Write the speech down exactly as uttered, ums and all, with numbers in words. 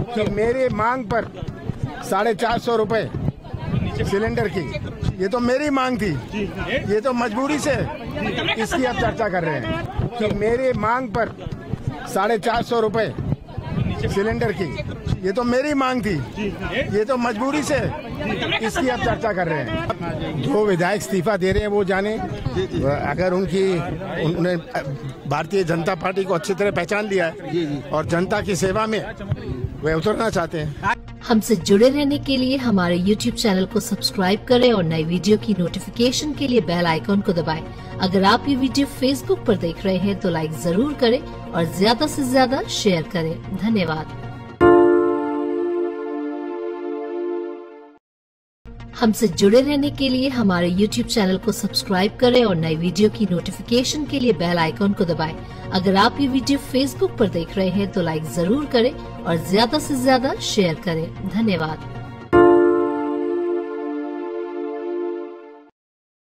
कि मेरे मांग पर साढ़े चार सौ रुपए सिलेंडर की, ये तो मेरी मांग थी, ये तो मजबूरी से इसकी अब चर्चा कर रहे हैं कि मेरे मांग पर साढ़े चार सौ रुपए सिलेंडर की, ये तो मेरी मांग थी, ये तो मजबूरी से इसकी अब चर्चा कर रहे हैं। जो विधायक इस्तीफा दे रहे हैं वो जाने, अगर उनकी उन्होंने भारतीय जनता पार्टी को अच्छी तरह पहचान लिया है और जनता की सेवा में वे उतरना चाहते हैं। हमसे जुड़े रहने के लिए हमारे यूट्यूब चैनल को सब्सक्राइब करें और नई वीडियो की नोटिफिकेशन के लिए बेल आइकॉन को दबाएं। अगर आप ये वीडियो फेसबुक पर देख रहे हैं तो लाइक जरूर करें और ज्यादा से ज्यादा शेयर करें। धन्यवाद। हमसे जुड़े रहने के लिए हमारे यूट्यूब चैनल को सब्सक्राइब करें और नई वीडियो की नोटिफिकेशन के लिए बेल आइकॉन को दबाएं। अगर आप ये वीडियो फेसबुक पर देख रहे हैं तो लाइक जरूर करें और ज्यादा से ज्यादा शेयर करें। धन्यवाद।